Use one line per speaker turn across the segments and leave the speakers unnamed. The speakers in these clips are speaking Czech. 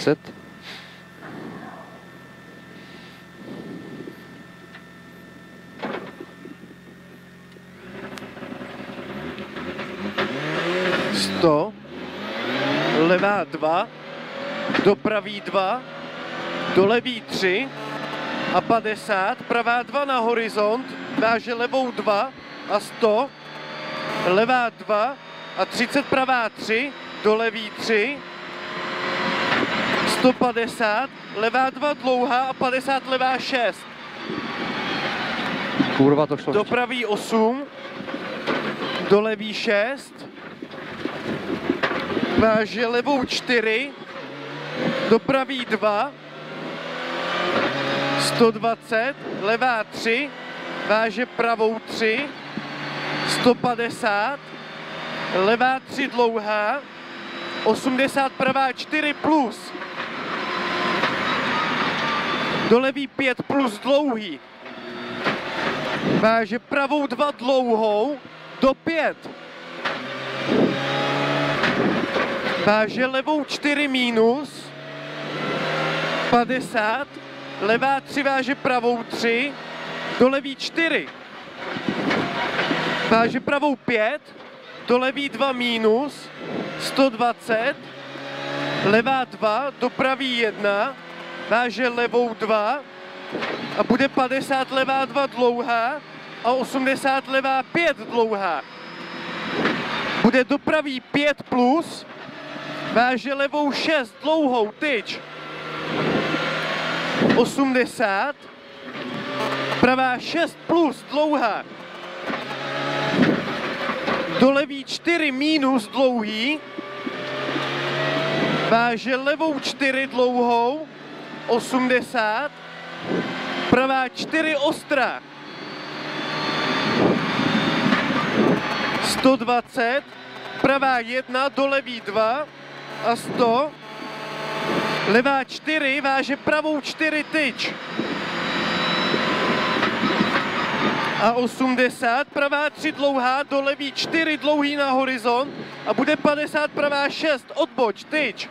10.
Levá 2, do pravý 2, do levý 3 a 50, pravá 2 na horizont, váže levou 2 a 100, levá 2 a 30, pravá 3, do levý 3, 150, levá 2 dlouhá a 50 levá 6.
Kurva, to šlo.
Do pravý 8, do levý 6, váže levou 4, do pravý 2, 120, levá 3, váže pravou 3, 150, levá 3 dlouhá, 80, pravá 4 plus, do levý 5 plus dlouhý, váže pravou 2 dlouhou, do 5, váže levou 4 minus, 50, levá 3 váže pravou 3, do levý 4, váže pravou 5, do levý 2 minus, 120, levá 2, do pravý 1, váže levou 2 a bude 50 levá 2 dlouhá a 80 levá 5 dlouhá. Bude do pravý 5 plus, váže levou 6 dlouhou tyč, 80, pravá 6 plus dlouhá, do levý 4 minus dlouhý, váže levou 4 dlouhou, 80, pravá 4 ostrá, 120, pravá 1, do levý 2 a 100, levá 4, váže pravou 4 tyč a 80, pravá 3 dlouhá, do levý 4 dlouhý na horizont a bude 50, pravá 6 odboč tyč.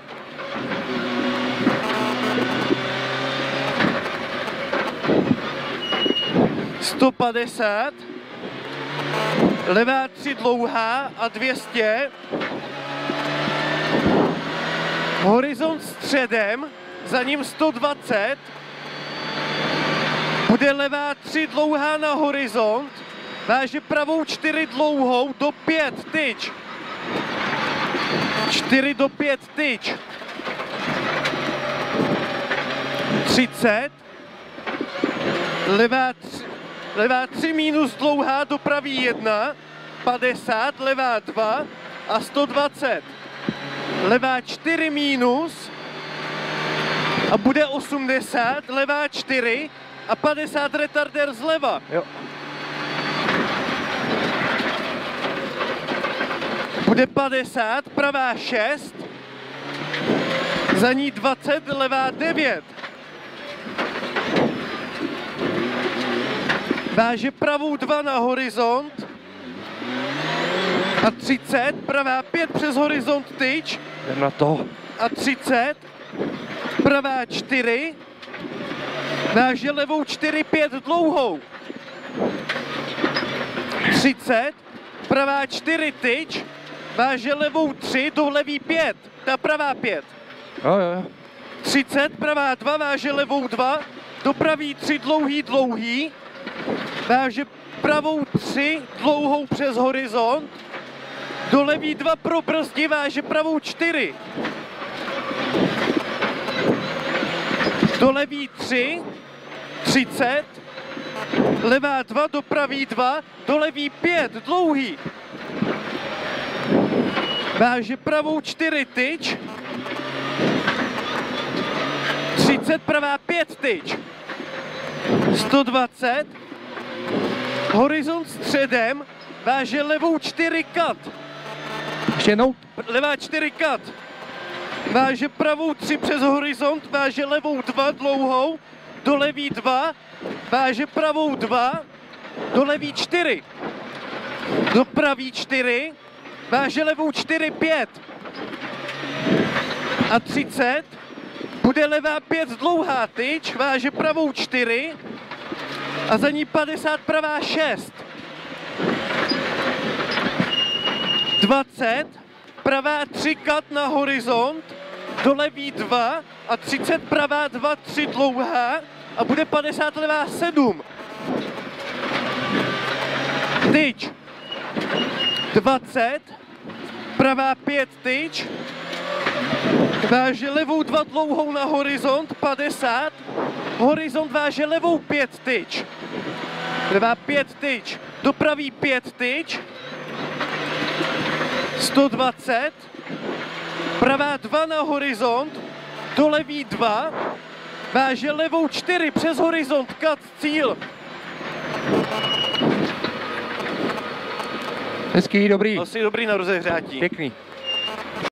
$150, levá 3 dlouhá a 200, horizont středem, za ním 120, bude levá 3 dlouhá na horizont, váže pravou 4 dlouhou, do 5 tyč, 4 do 5 tyč, 30, levá 3 minus dlouhá, do pravý 1, 50, levá 2 a 120. Levá 4 minus a bude 80, levá 4 a 50 retardér zleva.
Jo.
Bude 50, pravá 6, za ní 20, levá 9. Váže pravou 2 na horizont a 30, pravá 5 přes horizont tyč.
Jdem na to.
A 30, pravá 4, váže levou 4, 5 dlouhou. 30, pravá 4 tyč, váže levou 3, do levý 5, ta pravá 5.
Jo.
30, pravá 2, váže levou 2, do pravý 3 dlouhý, váže pravou 3 dlouhou přes horizont, do levý 2 pro brzdi, váže pravou 4. Do levý 3, 30, levá 2, do pravý 2, do levý 5, dlouhý. Váže pravou 4 tyč, 30, pravá 5 tyč, 120, horizont středem, váže levou 4 kat.
Ještě jednou.
Levá 4 kat. Váže pravou 3 přes horizont, váže levou 2 dlouhou, do levý 2, váže pravou 2, do levý 4. Do pravý 4, váže levou 4, 5. A 30, Bude levá 5 dlouhá tyč, váže pravou 4 a za ní 50 pravá 6. 20, pravá 3 kat na horizont, do levý 2 a 30 pravá 2, 3 dlouhá a bude 50 levá 7. Tyč 20, pravá 5 tyč, váže levou 2 dlouhou na horizont 50, horizont váže levou 5 tyč, levá 5 tyč, do pravý 5 tyč, 120, pravá 2 na horizont, do levý 2, váže levou 4 přes horizont, kat cíl.
Hezký, dobrý.
Asi dobrý na rozehřátí.
Pěkný.